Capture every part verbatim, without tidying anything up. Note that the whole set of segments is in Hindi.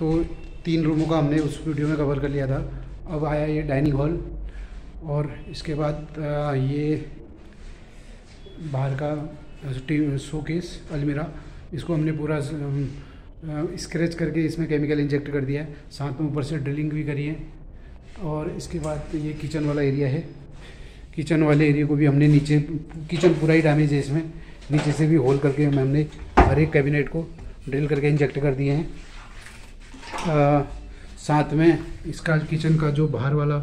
तो तीन रूमों का हमने उस वीडियो में कवर कर लिया था। अब आया ये डाइनिंग हॉल और इसके बाद ये बाहर का शोकेस अलमीरा, इसको हमने पूरा स्क्रैच करके इसमें केमिकल इंजेक्ट कर दिया है, साथ में ऊपर से ड्रिलिंग भी करी है। और इसके बाद ये किचन वाला एरिया है। किचन वाले एरिया को भी हमने नीचे, किचन पूरा ही डैमेज है, इसमें नीचे से भी होल करके हमने हर एक कैबिनेट को ड्रिल करके इंजेक्ट कर दिए हैं। आ, साथ में इसका किचन का जो बाहर वाला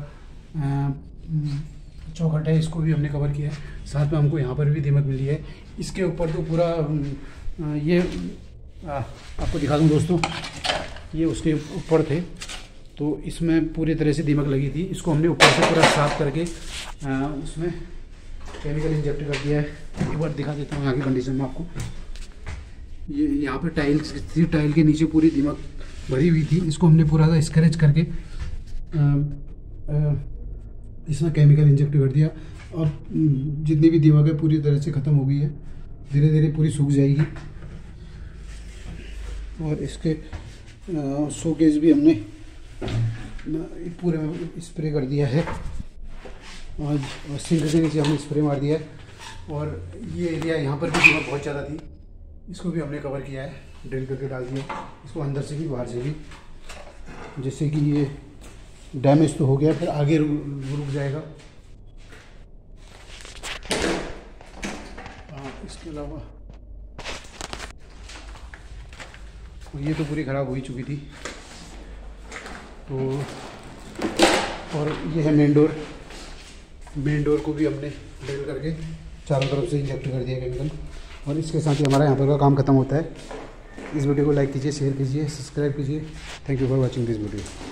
चौखट है इसको भी हमने कवर किया है। साथ में हमको यहाँ पर भी दीमक मिली है। इसके ऊपर तो पूरा आ, ये आ, आपको दिखा दूँ दोस्तों, ये उसके ऊपर थे तो इसमें पूरी तरह से दीमक लगी थी। इसको हमने ऊपर से पूरा साफ करके आ, उसमें केमिकल इंजेक्ट कर दिया है। एक बार दिखा देता हूँ यहाँ की कंडीशन में आपको। ये यहाँ पे टाइल्स थी, टाइल के नीचे पूरी दीमक भरी हुई थी। इसको हमने पूरा सा स्क्रैच करके आ, आ, इसमें केमिकल इंजेक्ट कर दिया और जितनी भी दीमक है पूरी तरह से ख़त्म हो गई है, धीरे धीरे पूरी सूख जाएगी। और इसके शोकेस भी हमने पूरे में स्प्रे कर दिया है और सिंक के नीचे हमने स्प्रे मार दिया है। और ये एरिया यहाँ पर भी दीमक बहुत ज़्यादा थी, इसको भी हमने कवर किया है, ड्रिल करके डाल दिया इसको अंदर से भी बाहर से भी, जिससे कि ये डैमेज तो हो गया फिर आगे रुक जाएगा। हाँ, इसके अलावा ये तो पूरी ख़राब हो ही चुकी थी। तो और ये है मेन डोर। मेन डोर को भी हमने ड्रिल करके चारों तरफ से इंजेक्ट कर दिया केमिकल। और इसके साथ ही हमारा यहाँ पर का काम ख़त्म होता है। इस वीडियो को लाइक कीजिए, शेयर कीजिए, सब्सक्राइब कीजिए। Thank you for watching this video.